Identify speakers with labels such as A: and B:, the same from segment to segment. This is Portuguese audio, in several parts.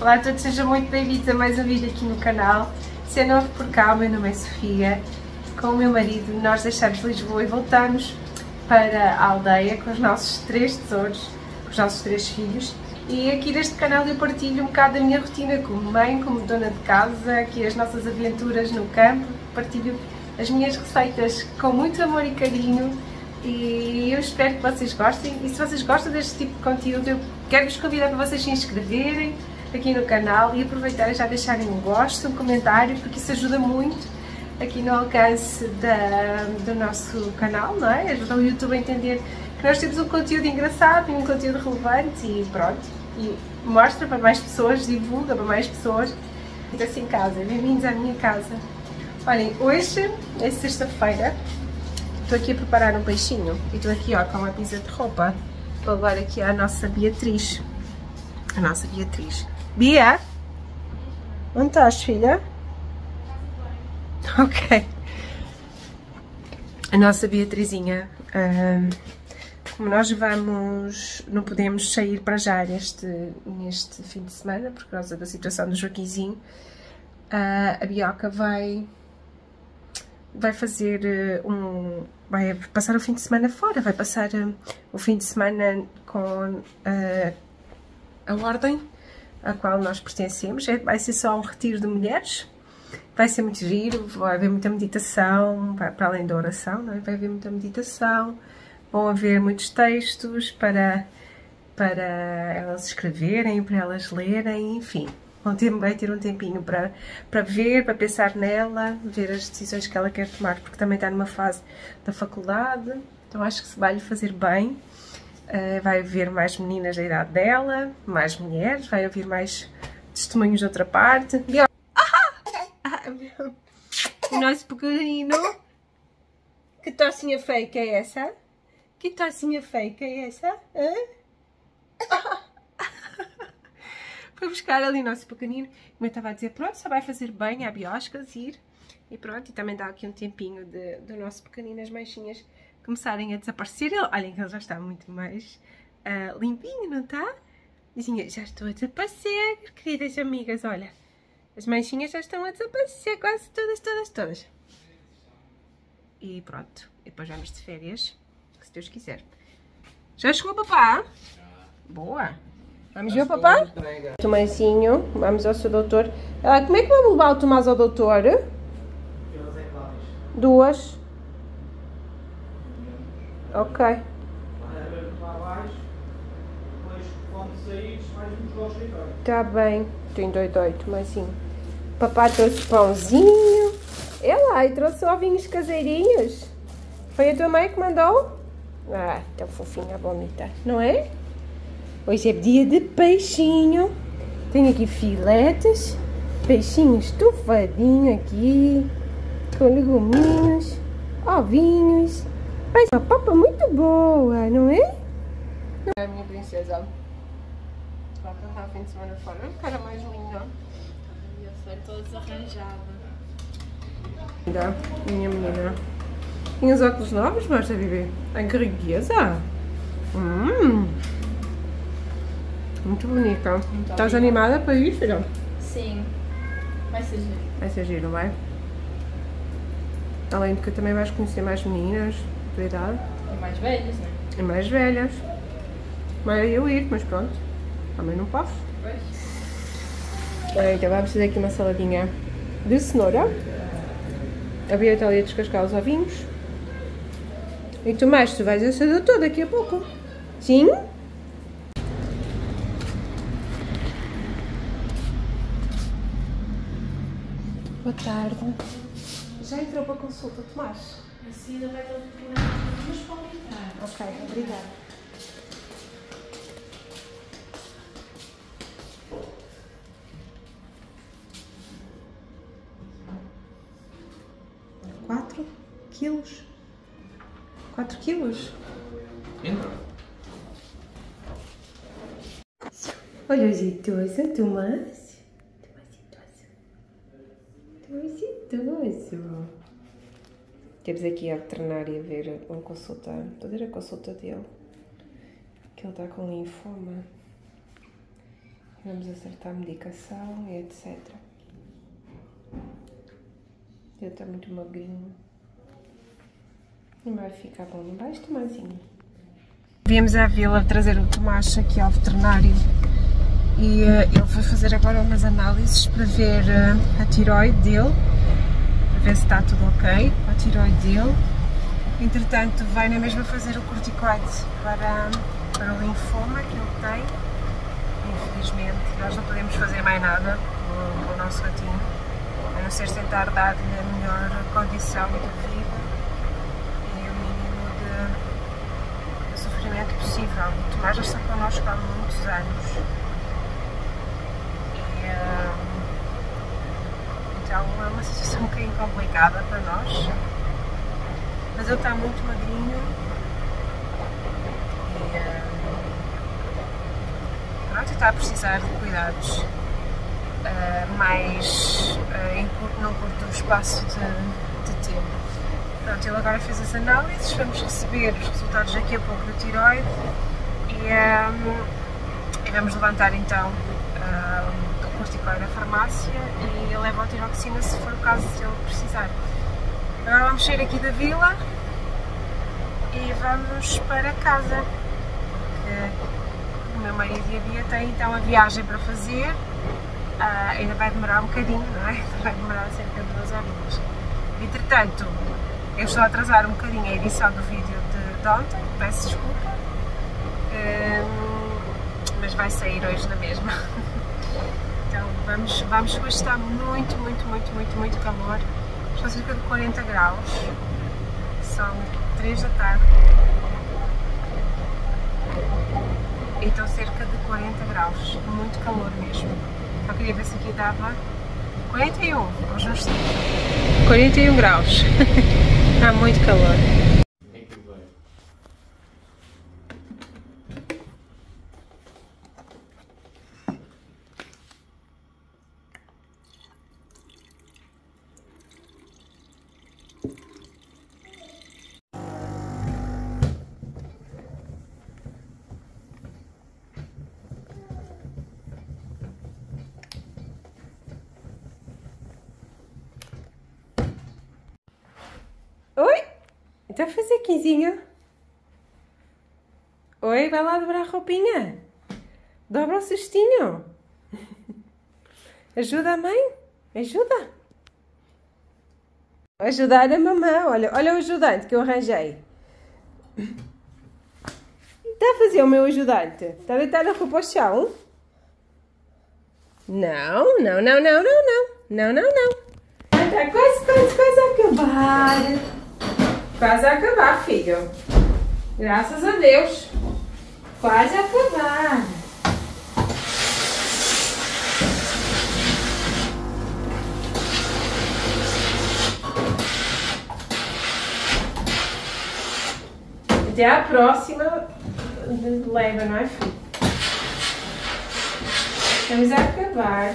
A: Olá a todos, sejam muito bem-vindos a mais um vídeo aqui no canal. Se é novo por cá, o meu nome é Sofia. Com o meu marido nós deixamos Lisboa e voltamos para a aldeia com os nossos 3 tesouros, com os nossos 3 filhos. E aqui neste canal eu partilho um bocado da minha rotina como mãe, como dona de casa, aqui as nossas aventuras no campo, partilho as minhas receitas com muito amor e carinho. E eu espero que vocês gostem, e se vocês gostam deste tipo de conteúdo, eu quero vos convidar para vocês se inscreverem aqui no canal e aproveitarem já deixarem um gosto, um comentário, porque isso ajuda muito aqui no alcance do nosso canal, não é? Ajuda o YouTube a entender que nós temos um conteúdo engraçado e um conteúdo relevante e pronto, e mostra para mais pessoas, divulga para mais pessoas. Sinta-se em casa, bem-vindos à minha casa. Olhem, hoje é sexta-feira. Estou aqui a preparar um peixinho e estou aqui ó, com uma pizza de roupa para levar aqui à nossa Beatriz. A nossa Beatriz. Bia? Onde estás, filha? Ok. A nossa Beatrizinha. Como nós não podemos sair para já neste fim de semana, por causa da situação do Joaquinzinho, a Bioca vai fazer vai passar o fim de semana fora, vai passar o fim de semana com a ordem à qual nós pertencemos. Vai ser só um retiro de mulheres, vai ser muito giro, vai haver muita meditação, para além da oração, não é? Vai haver muita meditação, vão haver muitos textos para elas escreverem, para elas lerem, enfim. Vai ter um tempinho para ver, para pensar nela, ver as decisões que ela quer tomar, porque também está numa fase da faculdade, então acho que se vai lhe fazer bem. Vai haver mais meninas da idade dela, mais mulheres, vai haver mais testemunhos de outra parte. O nosso pequenino. Que tocinha fake é essa? Que tocinha fake é essa? Foi buscar ali o nosso pequenino, como eu estava a dizer, pronto, só vai fazer bem à Bioscas ir, e pronto, e também dá aqui um tempinho do nosso pequenino, as manchinhas começarem a desaparecer. Olhem que ele já está muito mais limpinho, não está? Dizinha, já estou a desaparecer, queridas amigas, olha, as manchinhas já estão a desaparecer, quase todas. E pronto, e depois vamos de férias, se Deus quiser. Já chegou, papá? Boa! Vamos ver o papá? Tomazinho, vamos ao seu doutor. Como é que vamos levar o Tomás ao doutor? 2. Ok. Tá bem. Tem doidói, Tomazinho. Papá trouxe pãozinho. E trouxe ovinhos caseirinhos. Foi a tua mãe que mandou? Ah, tão fofinha a vomitar, não é? Hoje é dia de peixinho. Tenho aqui filetes, peixinho estufadinho aqui, com leguminhos, ovinhos. Faz uma papa muito boa, não é? É a minha princesa. Vai passar o fim de semana fora. Não quero mais linda.
B: Já foi toda desarranjada.
A: Minha menina. Tem os óculos novos, mostra, bebê. Ai, que riqueza. Muito bonita. Estás animada para ir, filha?
B: Sim. Vai ser giro.
A: Vai ser giro, vai? Além de que também vais conhecer mais meninas da tua idade.
B: E mais velhas, né?
A: E mais velhas. Mas eu ir, mas pronto. Também não posso.
B: Pois.
A: Então vamos fazer aqui uma saladinha de cenoura. A Bia está ali a descascar os ovinhos. E tu mais, tu vais a ser doutor daqui a pouco. Sim? Boa tarde. Já entrou para a consulta, Tomás?
B: Assim ainda vai ter mas pode entrar.
A: Ok, obrigada. Quatro quilos? 4 quilos?
C: Entra.
A: Olha o jeitoso, Tomás. Idoso. Temos aqui a veterinária a ver um consultar. Estou a ver a consulta dele. Que ele está com linfoma. Vamos acertar a medicação e etc. Ele está muito magrinho. Não vai ficar bom, não vais, Tomazinho? Viemos à vila trazer o Tomás aqui ao veterinário e ele foi fazer agora umas análises para ver a tiroide dele, para ver se está tudo ok, a tiroide dele. Entretanto, vai na mesma fazer o corticoide para o linfoma que ele tem. Infelizmente, nós não podemos fazer mais nada com o nosso gatinho, a não ser tentar dar-lhe a melhor condição de vida e o mínimo de sofrimento possível. O Tomás já está connosco há muitos anos e então é uma situação um bocadinho complicada para nós, mas ele está muito magrinho e pronto, está a precisar de cuidados mais num curto espaço de tempo. Pronto, ele agora fez as análises, vamos receber os resultados daqui a pouco do tiroide e vamos levantar então o corticoide na farmácia e leva a tiroxina se for o caso de ele precisar. Agora vamos sair aqui da vila e vamos para casa. O meu marido e a Bia têm então a viagem para fazer, ainda vai demorar um bocadinho, não é? Vai demorar cerca de 2 horas. Entretanto, eu estou a atrasar um bocadinho a edição do vídeo de ontem, peço desculpa, mas vai sair hoje na mesma. Então vamos, hoje está muito calor, está cerca de 40 graus, são 3 da tarde. E estão cerca de 40 graus, muito calor mesmo. Só queria ver se aqui dava 41, hoje não está. 41 graus, está muito calor. Oi, está a fazer quinzinho? Oi, vai lá dobrar a roupinha. Dobra o cestinho. Ajuda a mãe? Ajuda. Ajudar a mamãe. Olha o ajudante que eu arranjei. Está a fazer o meu ajudante? Está a deitar a roupa ao chão? Não. Está quase a acabar. Quase a acabar, filho. Graças a Deus. Quase a acabar. Até à próxima leva, não é, filho? Estamos a acabar.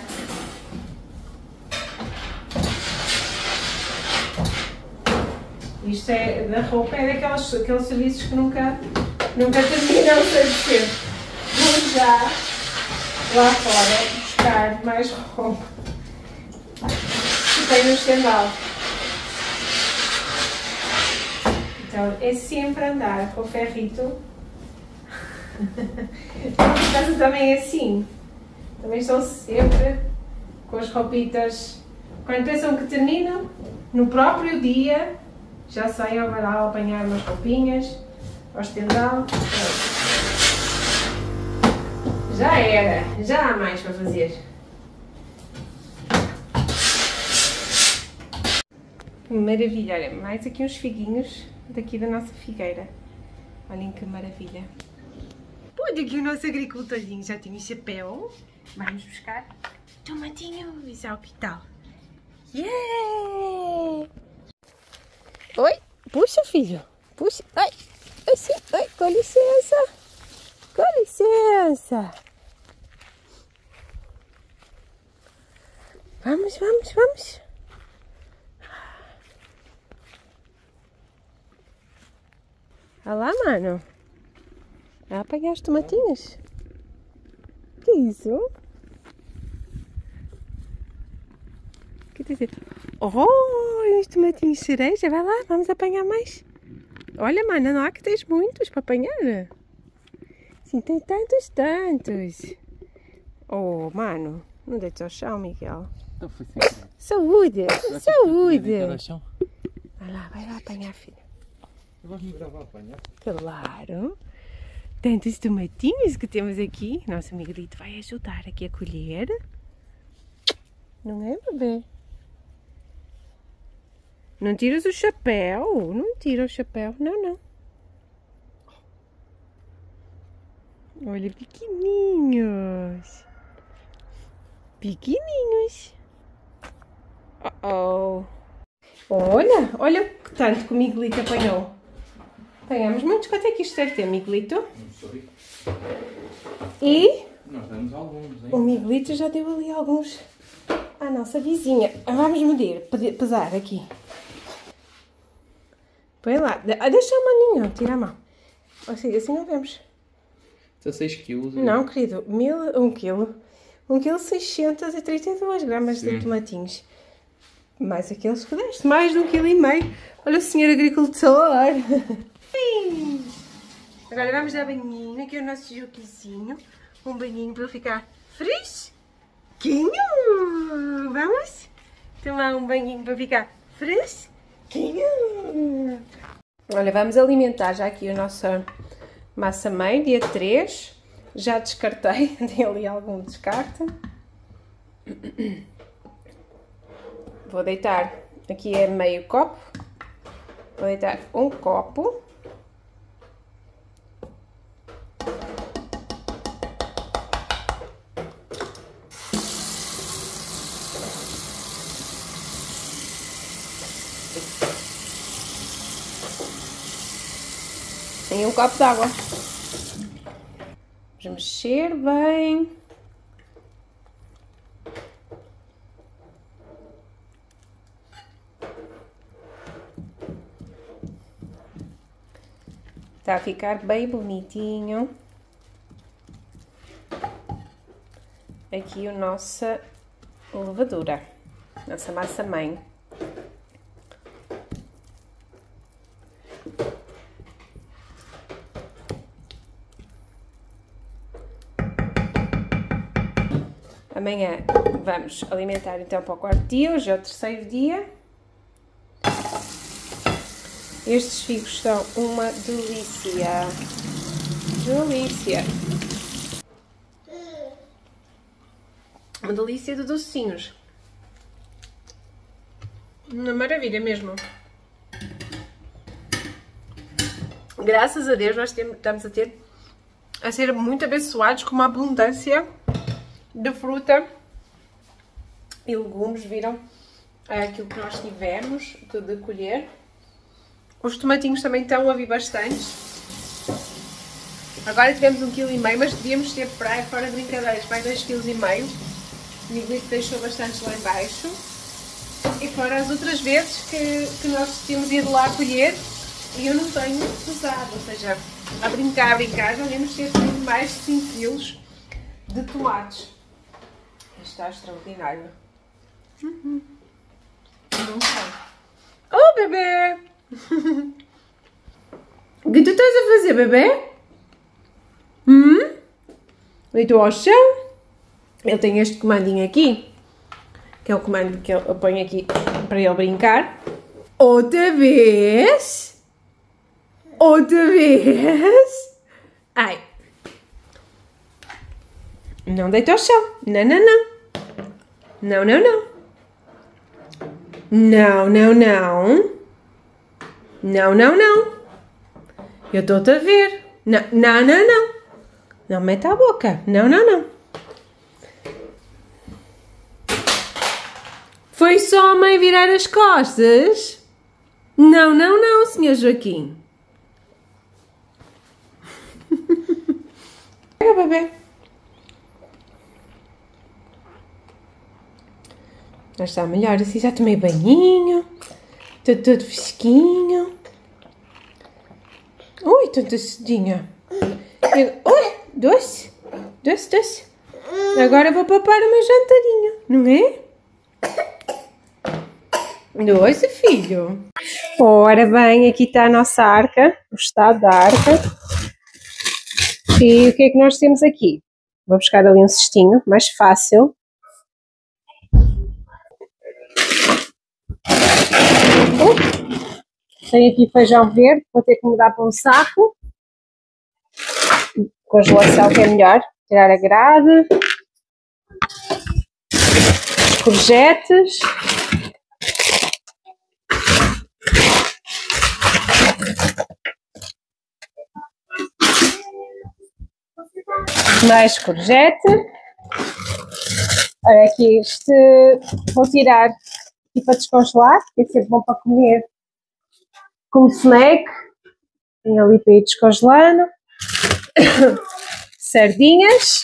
A: Isto é da roupa, é daqueles serviços que nunca terminam de ser. Vou já lá fora buscar mais roupa que tem no estendal. Então é sempre andar com o ferrito. Em casa também é assim. Também estão sempre com as roupitas. Quando pensam que terminam, no próprio dia, já saem ao varal apanhar umas roupinhas, ao estendal. Já era, já há mais para fazer. Maravilha, olha, mais aqui uns figuinhos daqui da nossa figueira. Olhem que maravilha. Olha aqui o nosso agricultorzinho, já tem o chapéu. Vamos buscar tomatinho e salpital. Yeah! Oi, puxa, filho, puxa, ai, assim, ai, com licença, com licença. Vamos. Olha lá, mano, vai apanhar as tomatinhas. Que isso? Oh, os tomatinhos cereja. Vai lá, vamos apanhar mais. Olha, mana, não há que tens muitos para apanhar. Sim, tem tantos. Oh, mano, não deita ao chão, Miguel.
C: Então foi sem querer.
A: Saúde. Vai lá apanhar, filha.
C: Vais-me gravar a apanhar?
A: Claro. Tantos tomatinhos que temos aqui. Nosso Miguelito vai ajudar aqui a colher. Não é, bebê? Não tiras o chapéu. Não tira o chapéu. Não. Olha, pequenininhos. Oh. Olha o tanto que o Miguelito apanhou. Apanhamos muitos. Quanto é que isto deve ter, Miguelito?
C: Não sei.
A: E
C: Nós damos alguns, hein?
A: o Miguelito já deu ali alguns à nossa vizinha. Vamos medir, pesar aqui. Põe lá. Deixa o maninho, tira a mão. Assim não vemos.
C: 16 quilos.
A: Não, querido, 1 quilo. 1 quilo 632 gramas de tomatinhos. Mais aqueles que deste. Mais de 1,5 kg. Olha o senhor agricultor. Agora vamos dar banhinho. Aqui é o nosso Joquizinho. Um banhinho para ele ficar fresquinho. Vamos tomar um banhinho para ficar fresquinho. Olha, vamos alimentar já aqui a nossa massa-mãe, dia 3. Já descartei, tem ali algum descarte. Vou deitar, aqui é meio copo. Vou deitar 1 copo. E 1 copo de água. Vamos mexer bem. Está a ficar bem bonitinho. Aqui a nossa levadura, nossa massa-mãe. Amanhã vamos alimentar então para o 4º dia, hoje é o 3º dia. Estes figos são uma delícia. Uma delícia de docinhos. Uma maravilha mesmo. Graças a Deus nós estamos a ser muito abençoados com uma abundância de fruta e legumes. Viram aquilo que nós tivemos de colher. Os tomatinhos também estão a vir bastantes. Agora tivemos 1,5 kg, mas devíamos ter para fora de brincadeiras, para 2,5 kg. O Miguelito deixou bastantes lá em baixo. E fora as outras vezes que nós tínhamos ido lá colher e eu não tenho pesado, ou seja, a brincar, já devíamos ter mais de 5 kg de tomates. Está extraordinário. Não sei. Oh, bebê! O que tu estás a fazer, bebê? Deitou ao chão? Ele tem este comandinho aqui, que é o comando que eu ponho aqui para ele brincar. Outra vez? Ai! Não deita ao chão. Não. Não. Eu estou-te a ver. Não. Não meta a boca. Não. Foi só a mãe virar as costas? Não, senhor Joaquim. Pega, bebê. Já está melhor, assim já tomei banhinho. Estou todo fresquinho. Ui, tanta cedinha. Ui, doce. Agora vou papar o meu jantarinho, não é? Doce, filho. Ora bem, aqui está a nossa arca, o estado da arca. E o que é que nós temos aqui? Vou buscar ali um cestinho, mais fácil. Tenho aqui feijão verde, vou ter que mudar para um saco. Congelação que é melhor. Tirar a grade. Os courgettes. Mais courgette. Olha aqui este, vou tirar aqui para descongelar, que é sempre bom para comer como snack. Tem ali para ir descongelando. Sardinhas.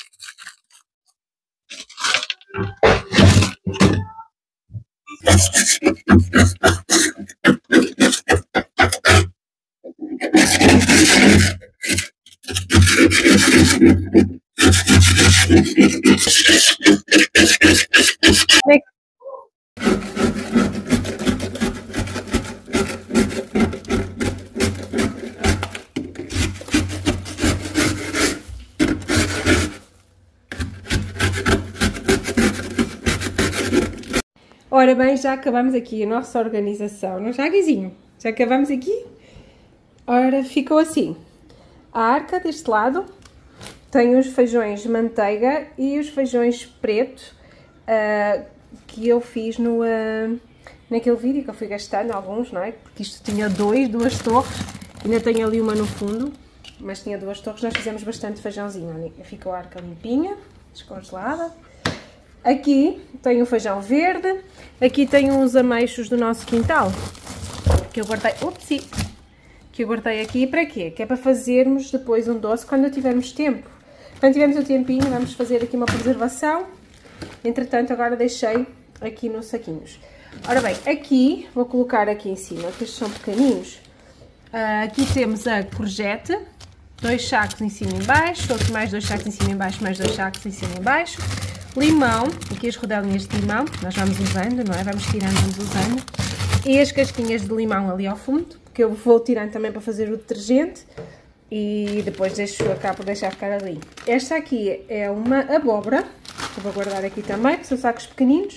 A: Ora bem, já acabamos aqui a nossa organização, não já, Guizinho? Já acabamos aqui? Ora, ficou assim. A arca deste lado tem os feijões de manteiga e os feijões preto que eu fiz naquele vídeo que eu fui gastando alguns, não é? Porque isto tinha duas torres, ainda tenho ali uma no fundo, mas tinha 2 torres, nós fizemos bastante feijãozinho. Olha, ficou a arca limpinha, descongelada. Aqui tem o feijão verde, aqui tem uns ameixos do nosso quintal, que eu guardei, que eu guardei aqui para quê? Que é para fazermos depois um doce quando tivermos tempo. Quando tivermos o tempinho, vamos fazer aqui uma preservação. Entretanto, agora deixei aqui nos saquinhos. Ora bem, aqui, vou colocar aqui em cima, que estes são pequeninos. Aqui temos a courgette, 2 sacos em cima e em baixo, outros mais 2 sacos em cima e em baixo, mais 2 sacos em cima e em baixo. Limão, aqui as rodelinhas de limão, nós vamos usando, não é? Vamos tirando, vamos usando. E as casquinhas de limão ali ao fundo, que eu vou tirando também para fazer o detergente. E depois acabo por deixar ficar ali. Esta aqui é uma abóbora, que eu vou guardar aqui também, que são sacos pequeninos.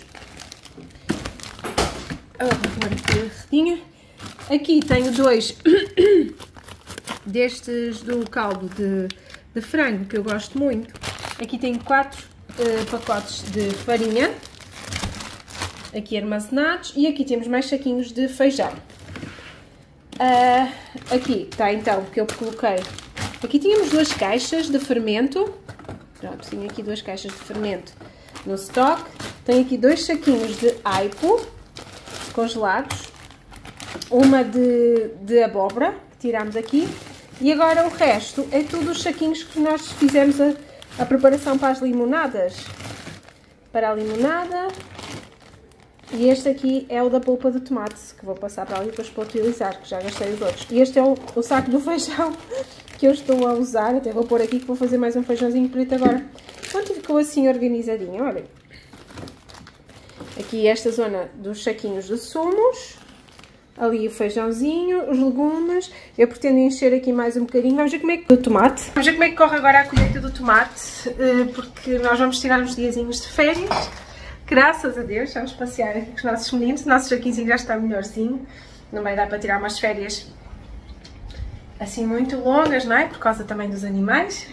A: Aqui tenho 2 destes do caldo de frango, que eu gosto muito. Aqui tenho 4 pacotes de farinha, aqui armazenados, e aqui temos mais saquinhos de feijão. Aqui está então o que eu coloquei. Aqui tínhamos 2 caixas de fermento. Pronto, tinha aqui 2 caixas de fermento no stock. Tenho aqui 2 saquinhos de aipo congelados, uma de abóbora que tiramos aqui, e agora o resto é tudo os saquinhos que nós fizemos a preparação para as limonadas. Para a limonada. E este aqui é o da polpa de tomate, que vou passar para ali depois para utilizar, que já gastei os outros. E este é o saco do feijão que eu estou a usar. Até vou pôr aqui que vou fazer mais um feijãozinho preto agora. Pronto, ficou assim organizadinho, olhem. Aqui esta zona dos saquinhos de sumos. Ali o feijãozinho, os legumes. Eu pretendo encher aqui mais um bocadinho. Vamos ver como é que... do tomate. Vamos ver como é que corre agora a colheita do tomate, porque nós vamos tirar uns diazinhos de férias. Graças a Deus, vamos passear aqui com os nossos meninos. O nosso Joaquinzinho já está melhorzinho. Não vai dar para tirar umas férias assim muito longas, não é? Por causa também dos animais.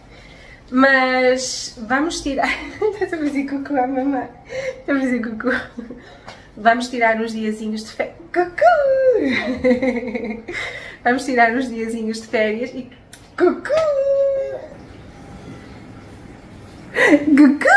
A: Mas vamos tirar... Estás a fazer cocô à mamãe? Estás a fazer cocô? Vamos tirar uns diazinhos de férias. Cocô! Vamos tirar uns diazinhos de férias e... Cocô! Cocô!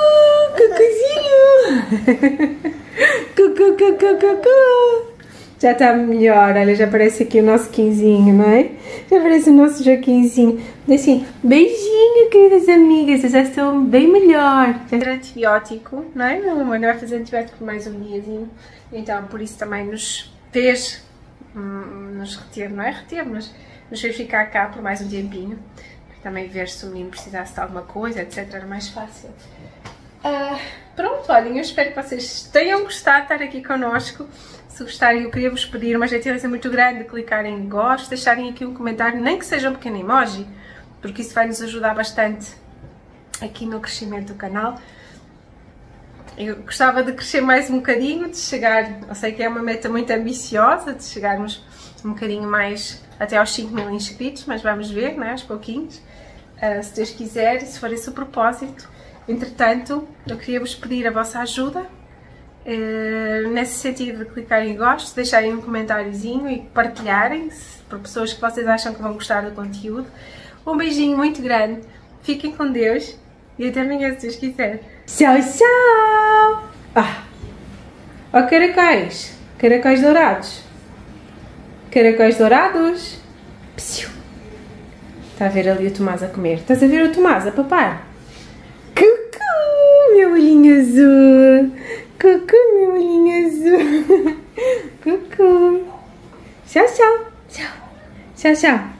A: Cocôzinho! Cocô, cocô, cocô! Já está melhor, olha, já aparece aqui o nosso Quinzinho, não é? Já aparece o nosso Joaquinzinho. Assim, beijinho, queridas amigas, eu já estou bem melhor. Já era antibiótico, não é? Meu amor, não vai fazer antibiótico por mais um diazinho. Então, por isso também nos fez, nos reter, não é reter, mas nos fez ficar cá por mais um tempinho. Também ver se o menino precisasse de alguma coisa, etc. Era mais fácil. Pronto, olhem, eu espero que vocês tenham gostado de estar aqui connosco. Se gostarem, eu queria vos pedir uma gentileza muito grande de clicarem em gosto, deixarem aqui um comentário, nem que seja um pequeno emoji, porque isso vai nos ajudar bastante aqui no crescimento do canal. Eu gostava de crescer mais um bocadinho, de chegar, eu sei que é uma meta muito ambiciosa, de chegarmos um bocadinho mais até aos 5.000 inscritos, mas vamos ver, né, aos pouquinhos, se Deus quiser, se for esse o propósito. Entretanto, eu queria vos pedir a vossa ajuda, nesse sentido de clicarem em gosto, deixarem um comentáriozinho e partilharem por pessoas que vocês acham que vão gostar do conteúdo. Um beijinho muito grande, fiquem com Deus e até amanhã se Deus quiser. Tchau, tchau! Ó caracóis, caracóis dourados, caracóis dourados. Psiu. Está a ver ali o Tomás a comer? Estás a ver o Tomás a papar? Cucu, meu olhinho azul! Cucu, meu olhinho azul! Cucu! Tchau, tchau! Tchau, tchau, tchau!